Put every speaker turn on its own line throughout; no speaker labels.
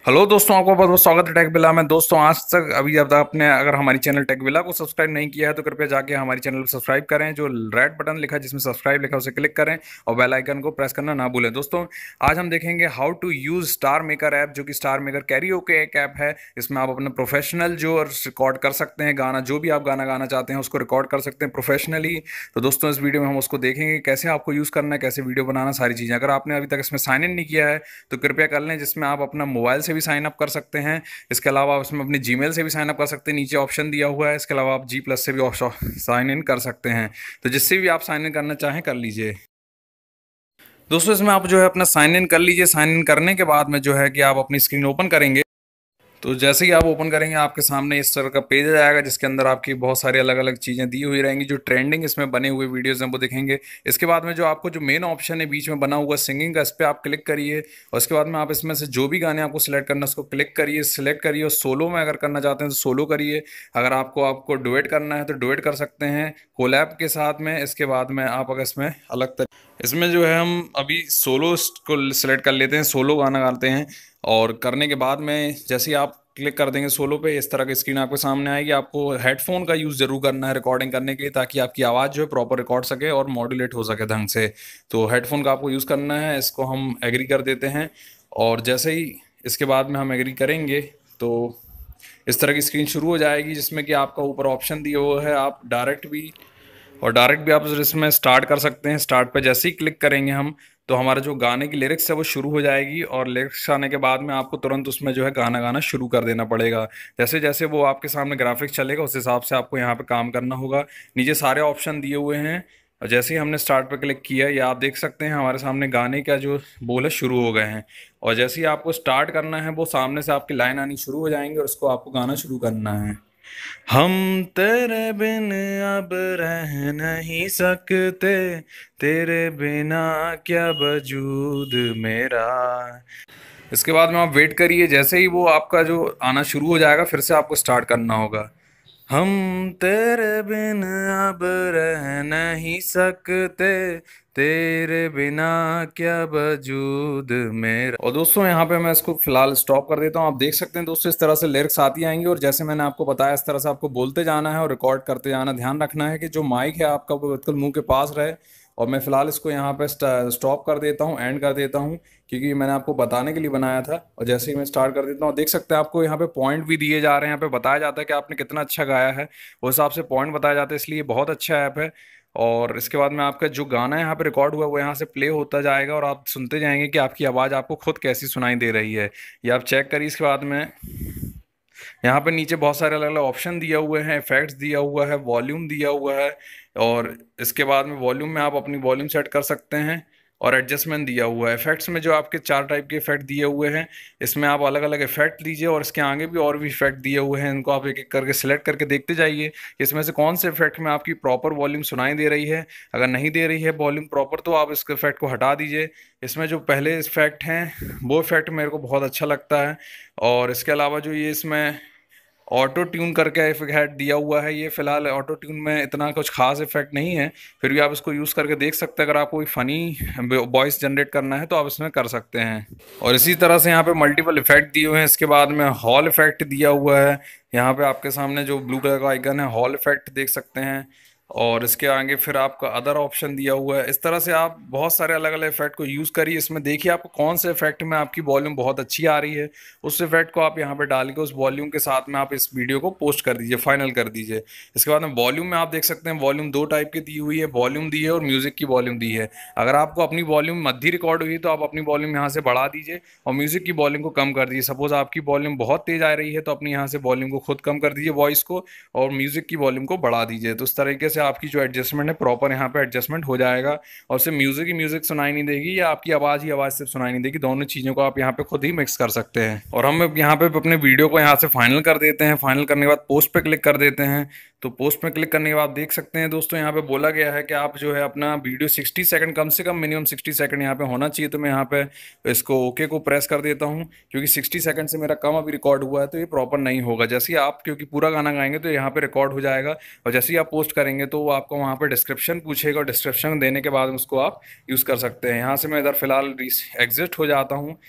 Hello दोस्तों, आपका बहुत बहुत स्वागत है टेक विला में। दोस्तों, आज तक अभी अब आपने अगर हमारी चैनल टेक विला को सब्सक्राइब नहीं किया है तो कृपया जाके हमारी चैनल को सब्सक्राइब करें। जो रेड बटन लिखा है जिसमें सब्सक्राइब लिखा है उसे क्लिक करें और बेल आइकन को प्रेस करना ना भूलें। दोस्तों, आज हम देखेंगे how to use star maker app, जो कि स्टार मेकर कैरियोके एक ऐप है। इसमें आप अपना प्रोफेशनल जो रिकॉर्ड कर सकते हैं गाना, जो भी आप गाना गाना चाहते हैं उसको रिकॉर्ड कर सकते हैं प्रोफेशनली। तो दोस्तों, इस वीडियो में हम उसको देखेंगे कैसे आपको यूज़ करना है, कैसे वीडियो बनाना, सारी चीज़ें। अगर आपने अभी तक इसमें साइन इन नहीं किया है तो कृपया कर लें, जिसमें आप अपना मोबाइल से भी साइन अप कर सकते हैं। इसके अलावा आप इसमें अपनी जीमेल से भी साइन अप कर सकते हैं, नीचे ऑप्शन दिया हुआ है। इसके अलावा आप जी प्लस से भी साइन इन कर सकते हैं। तो जिससे भी आप साइन इन करना चाहें कर लीजिए। दोस्तों, इसमें आप जो है अपना साइन इन कर लीजिए। साइन इन करने के बाद में जो है कि आप अपनी स्क्रीन ओपन करेंगे। तो जैसे ही आप ओपन करेंगे आपके सामने इस तरह का पेज आ जाएगा, जिसके अंदर आपकी बहुत सारी अलग अलग चीज़ें दी हुई रहेंगी। जो ट्रेंडिंग इसमें बने हुए वीडियोज़ हैं वो दिखेंगे। इसके बाद में जो आपको जो मेन ऑप्शन है बीच में बना हुआ सिंगिंग का, इस पर आप क्लिक करिए और उसके बाद में आप इसमें से जो भी गाने आपको सिलेक्ट करना है उसको क्लिक करिए, सिलेक्ट करिए। और सोलो में अगर करना चाहते हैं तो सोलो करिए। अगर आपको डुएट करना है तो डुएट कर सकते हैं कोलैब के साथ में। इसके बाद में आप अगर इसमें इसमें जो है हम अभी सोलो को सिलेक्ट कर लेते हैं, सोलो गाना गाते हैं। और करने के बाद में जैसे ही आप क्लिक कर देंगे सोलो पे, इस तरह की स्क्रीन आपके सामने आएगी। आपको हेडफोन का यूज़ जरूर करना है रिकॉर्डिंग करने के लिए, ताकि आपकी आवाज़ जो है प्रॉपर रिकॉर्ड सके और मॉड्यूलेट हो सके ढंग से। तो हेडफोन का आपको यूज़ करना है। इसको हम एग्री कर देते हैं और जैसे ही इसके बाद में हम एग्री करेंगे तो इस तरह की स्क्रीन शुरू हो जाएगी, जिसमें कि आपका ऊपर ऑप्शन दिया हुआ है आप डायरेक्ट भी आप इसमें स्टार्ट कर सकते हैं। स्टार्ट पे जैसे ही क्लिक करेंगे हम तो हमारा जो गाने की लिरिक्स है वो शुरू हो जाएगी। और लिरिक्स आने के बाद में आपको तुरंत उसमें जो है गाना गाना शुरू कर देना पड़ेगा। जैसे जैसे वो आपके सामने ग्राफिक्स चलेगा उस हिसाब से आपको यहाँ पे काम करना होगा। नीचे सारे ऑप्शन दिए हुए हैं और जैसे ही हमने स्टार्ट पे क्लिक किया, या आप देख सकते हैं हमारे सामने गाने का जो बोल है शुरू हो गए हैं। और जैसे ही आपको स्टार्ट करना है वो सामने से आपकी लाइन आनी शुरू हो जाएंगी और उसको आपको गाना शुरू करना है। हम तेरे बिन अब रह नहीं सकते, तेरे बिना क्या वजूद मेरा। इसके बाद में आप वेट करिए, जैसे ही वो आपका जो आना शुरू हो जाएगा फिर से आपको स्टार्ट करना होगा। हम तेरे बिन अब रह नहीं सकते, तेरे बिना क्या वजूद मेरा। और दोस्तों, यहाँ पे मैं इसको फिलहाल स्टॉप कर देता हूँ। आप देख सकते हैं दोस्तों, इस तरह से लिरिक्स आती आएंगी और जैसे मैंने आपको बताया इस तरह से आपको बोलते जाना है और रिकॉर्ड करते जाना। ध्यान रखना है कि जो माइक है आपका वो बिल्कुल मुंह के पास रहे। और मैं फिलहाल इसको यहाँ पे स्टॉप कर देता हूँ, एंड कर देता हूँ, क्योंकि मैंने आपको बताने के लिए बनाया था। और जैसे ही मैं स्टार्ट कर देता हूँ देख सकते हैं आपको यहाँ पे पॉइंट भी दिए जा रहे हैं। यहाँ पे बताया जाता है कि आपने कितना अच्छा गाया है, उस हिसाब से पॉइंट बताया जाता है। इसलिए बहुत अच्छा ऐप है। और इसके बाद में आपका जो गाना है यहाँ पे रिकॉर्ड हुआ है वो यहाँ से प्ले होता जाएगा और आप सुनते जाएंगे कि आपकी आवाज़ आपको खुद कैसी सुनाई दे रही है। ये आप चेक करिए। इसके बाद में यहाँ पे नीचे बहुत सारे अलग अलग ऑप्शन दिया हुए हैं, इफेक्ट्स दिया हुआ है, वॉल्यूम दिया हुआ है। और इसके बाद में वॉल्यूम में आप अपनी वॉल्यूम सेट कर सकते हैं और एडजस्टमेंट दिया हुआ है। इफेक्ट्स में जो आपके 4 टाइप के इफेक्ट दिए हुए हैं, इसमें आप अलग अलग इफेक्ट दीजिए और इसके आगे भी और भी इफेक्ट दिए हुए हैं। इनको आप एक एक करके सिलेक्ट करके देखते जाइए इसमें से कौन से इफेक्ट में आपकी प्रॉपर वॉल्यूम सुनाई दे रही है। अगर नहीं दे रही है वॉल्यूम प्रॉपर तो आप इस इफेक्ट को हटा दीजिए। इसमें जो पहले इफेक्ट हैं वो इफेक्ट मेरे को बहुत अच्छा लगता है। और इसके अलावा जो ये इसमें ऑटो ट्यून करके इफेक्ट दिया हुआ है, ये फिलहाल ऑटो ट्यून में इतना कुछ खास इफेक्ट नहीं है, फिर भी आप इसको यूज़ करके देख सकते हैं। अगर आपको कोई फ़नी वॉइस जनरेट करना है तो आप इसमें कर सकते हैं। और इसी तरह से यहाँ पे मल्टीपल इफेक्ट दिए हुए हैं। इसके बाद में हॉल इफेक्ट दिया हुआ है। यहाँ पे आपके सामने जो ब्लू कलर का आइकन है हॉल इफेक्ट देख सकते हैं। और इसके आगे फिर आपका अदर ऑप्शन दिया हुआ है। इस तरह से आप बहुत सारे अलग अलग इफेक्ट को यूज़ करिए। इसमें देखिए आपको कौन से इफेक्ट में आपकी वॉल्यूम बहुत अच्छी आ रही है, उस इफेक्ट को आप यहाँ पे डाल के उस वॉल्यूम के साथ में आप इस वीडियो को पोस्ट कर दीजिए, फाइनल कर दीजिए। इसके बाद में वॉल्यूम में आप देख सकते हैं वॉल्यूम 2 टाइप की दी हुई है, वॉल्यूम दी है और म्यूजिक की वॉल्यूम दी है। अगर आपको अपनी वॉल्यूम मध्य रिकॉर्ड हुई तो आप अपनी वॉल्यूम यहाँ से बढ़ा दीजिए और म्यूजिक की वॉल्यूम को कम कर दीजिए। सपोज आपकी वॉल्यूम बहुत तेज आ रही है तो अपनी यहाँ से वॉल्यूम को खुद कम कर दीजिए वॉइस को, और म्यूजिक की वॉल्यूम को बढ़ा दीजिए। तो इस तरीके से आपकी जो एडजस्टमेंट है प्रॉपर यहाँ पे एडजस्टमेंट हो जाएगा और सिर्फ म्यूजिक ही म्यूजिक सुनाई नहीं देगी या आपकी आवाज़ ही आवाज़ सिर्फ सुनाई नहीं देगी। दोनों चीज़ों को आप यहाँ पे खुद ही मिक्स कर सकते हैं। और हम यहाँ पे अपने वीडियो को यहाँ से फाइनल कर देते हैं। फाइनल करने के बाद पोस्ट पे क्लिक कर देते हैं। तो पोस्ट पे क्लिक करने के बाद देख सकते हैं दोस्तों, यहाँ पे बोला गया है कि आप जो है अपना वीडियो 60 सेकंड, कम से कम मिनिमम 60 सेकंड यहाँ पे होना चाहिए। तो मैं यहाँ पे इसको ओके को प्रेस कर देता हूँ, क्योंकि 60 सेकंड से मेरा कम अभी रिकॉर्ड हुआ है तो ये प्रॉपर नहीं होगा। जैसे ही आप क्योंकि पूरा गाना गाएंगे तो यहाँ पे रिकॉर्ड हो जाएगा और जैसे ही आप पोस्ट करेंगे तो वो आपको वहाँ पे डिस्क्रिप्शन पूछेगा और डिस्क्रिप्शन देने के बाद उसको आप यूज़ कर सकते हैं। यहाँ से मैं इधर फिलहाल एग्जिट हो जाता हूँ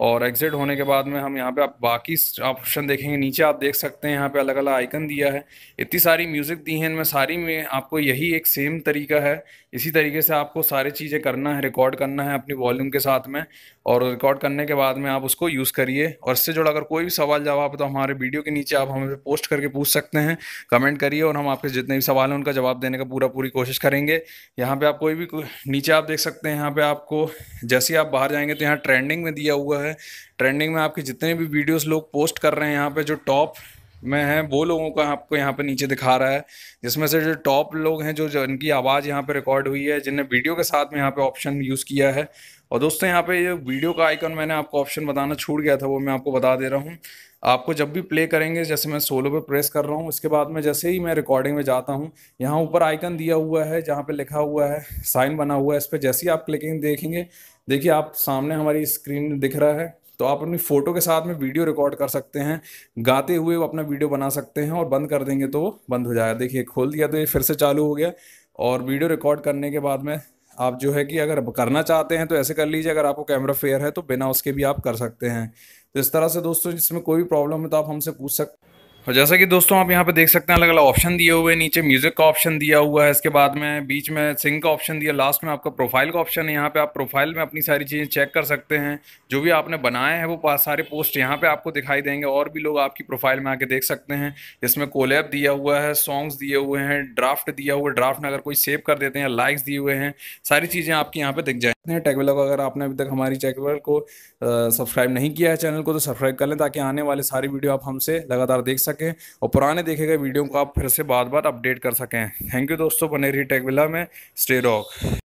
और एग्जिट होने के बाद में हम यहाँ पे आप बाकी ऑप्शन देखेंगे, नीचे आप देख सकते हैं यहाँ पे अलग अलग आइकन दिया है, इतनी सारी म्यूज़िक दी है इनमें, सारी में आपको यही एक सेम तरीका है। इसी तरीके से आपको सारी चीज़ें करना है, रिकॉर्ड करना है अपनी वॉल्यूम के साथ में, और रिकॉर्ड करने के बाद में आप उसको यूज़ करिए। और इससे जुड़ा अगर कोई भी सवाल जवाब है तो हमारे वीडियो के नीचे आप हमें पोस्ट करके पूछ सकते हैं, कमेंट करिए, और हम आपके जितने भी सवाल हैं उनका जवाब देने का पूरी कोशिश करेंगे। यहाँ पे आप कोई भी नीचे आप देख सकते हैं, यहाँ पे आपको जैसे ही आप बाहर जाएंगे तो यहाँ ट्रेंडिंग में दिया हुआ है। ट्रेंडिंग में आपके जितने भी वीडियोस लोग पोस्ट कर रहे हैं यहाँ पे जो टॉप में है वो लोगों का आपको यहाँ पे नीचे दिखा रहा है, जिसमें से जो टॉप लोग हैं जो जिनकी आवाज़ यहाँ पे रिकॉर्ड हुई है, जिन्हें वीडियो के साथ में यहाँ पे ऑप्शन यूज़ किया है। और दोस्तों यहाँ पे ये वीडियो का आइकन मैंने आपको ऑप्शन बताना छूट गया था, वो मैं आपको बता दे रहा हूँ। आपको जब भी प्ले करेंगे, जैसे मैं सोलो पे प्रेस कर रहा हूँ, उसके बाद में जैसे ही मैं रिकॉर्डिंग में जाता हूँ, यहाँ ऊपर आइकन दिया हुआ है जहाँ पे लिखा हुआ है साइन बना हुआ है, इस पर जैसे ही आप क्लिकिंग देखेंगे, देखिए आप सामने हमारी स्क्रीन दिख रहा है। तो आप अपनी फ़ोटो के साथ में वीडियो रिकॉर्ड कर सकते हैं, गाते हुए वो अपना वीडियो बना सकते हैं, और बंद कर देंगे तो वो बंद हो जाएगा। देखिए खोल दिया तो ये फिर से चालू हो गया। और वीडियो रिकॉर्ड करने के बाद में आप जो है कि अगर करना चाहते हैं तो ऐसे कर लीजिए, अगर आपको कैमरा फेयर है तो बिना उसके भी आप कर सकते हैं। तो इस तरह से दोस्तों, जिसमें कोई भी प्रॉब्लम है तो आप हमसे पूछ सकते हैं। और जैसा कि दोस्तों आप यहाँ पे देख सकते हैं अलग अलग ऑप्शन दिए हुए हैं, नीचे म्यूजिक का ऑप्शन दिया हुआ है, इसके बाद में बीच में सिंग का ऑप्शन दिया, लास्ट में आपका प्रोफाइल का ऑप्शन है। यहाँ पे आप प्रोफाइल में अपनी सारी चीज़ें चेक कर सकते हैं, जो भी आपने बनाए हैं वो सारे पोस्ट यहाँ पे आपको दिखाई देंगे, और भी लोग आपकी प्रोफाइल में आके देख सकते हैं। इसमें कोलैब दिया हुआ है, सॉन्ग्स दिए हुए हैं, ड्राफ्ट दिया हुआ है, ड्राफ्ट में अगर कोई सेव कर देते हैं, लाइक्स दिए हुए हैं, सारी चीज़ें आपकी यहाँ पे दिख जाएंगी। टेकविला को अगर आपने अभी तक हमारी टेकविला को सब्सक्राइब नहीं किया है चैनल को, तो सब्सक्राइब कर लें ताकि आने वाले सारी वीडियो आप हमसे लगातार देख सकें, और पुराने देखे गए वीडियो को आप फिर से बार बार अपडेट कर सकें। थैंक यू दोस्तों, बने रहिए टेकविला में, स्टे रॉक।